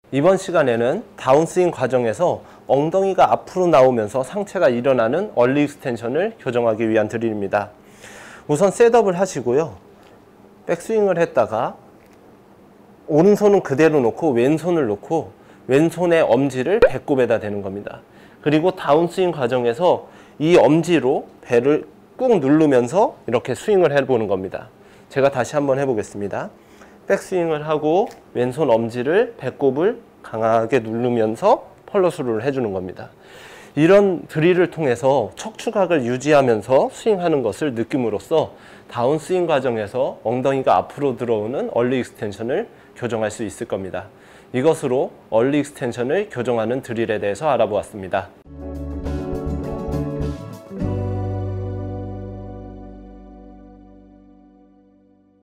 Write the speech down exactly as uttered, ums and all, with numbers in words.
이번 시간에는 다운스윙 과정에서 엉덩이가 앞으로 나오면서 상체가 일어나는 얼리 익스텐션을 교정하기 위한 드릴입니다. 우선 셋업을 하시고요. 백스윙을 했다가 오른손은 그대로 놓고 왼손을 놓고 왼손의 엄지를 배꼽에다 대는 겁니다. 그리고 다운스윙 과정에서 이 엄지로 배를 꾹 누르면서 이렇게 스윙을 해보는 겁니다. 제가 다시 한번 해보겠습니다. 백스윙을 하고 왼손 엄지를 배꼽을 강하게 누르면서 펄러스루를 해주는 겁니다. 이런 드릴을 통해서 척추각을 유지하면서 스윙하는 것을 느낌으로써 다운스윙 과정에서 엉덩이가 앞으로 들어오는 얼리 익스텐션을 교정할 수 있을 겁니다. 이것으로 얼리 익스텐션을 교정하는 드릴에 대해서 알아보았습니다.